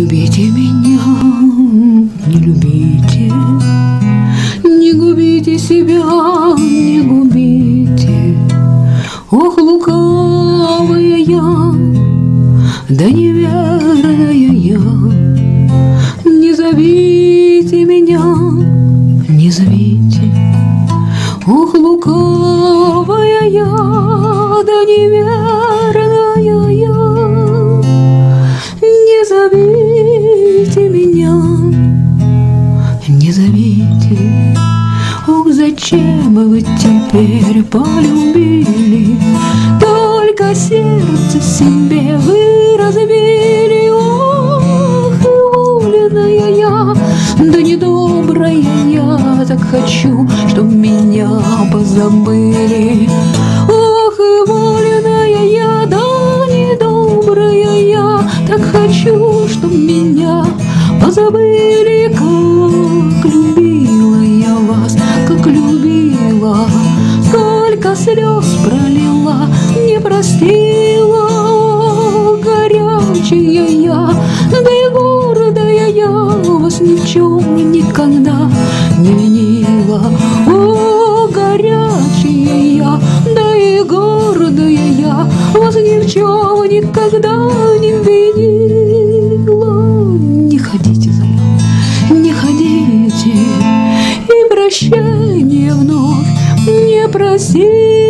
любите меня, не любите, не губите себя, не губите. Ох, лукавая я, да неверная я, не зовите меня, не зовите. Ох, лукавая я, да неверная я, не зовите меня, не зовите. Ох, зачем вы теперь полюбили, только сердце себе вы разбили. Ох, уволенная я, да недобрая я, так хочу, чтоб меня позабыли. Ох, и воленая я, да недобрая я, так хочу, чтоб меня позабыли. Как любила я вас, как любила, сколько слез пролила, не простила. О, горячая я, да и гордая я, вас ни в чем никогда не винила. О, горячая я, да и гордая я, вас ни в чем никогда не винила. Не ходите за мной, не ходите, и прощения вновь не просите.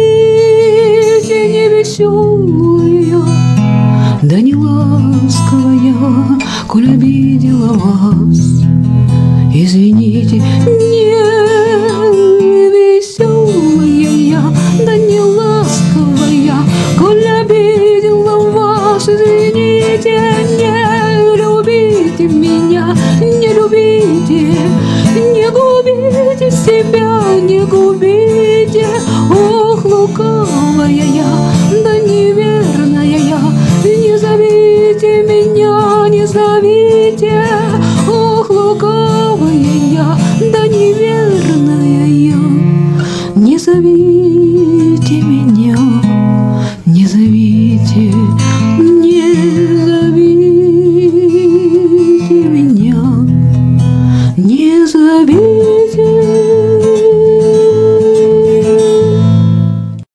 Не веселая, да не ласковая, коль обидела вас, извините. Не веселая я, да не ласковая, коль обидела вас, извините. Не любите меня, не любите, не губите себя, не губите. Ох, лукавая я, да неверная я, не зовите меня, не зовите.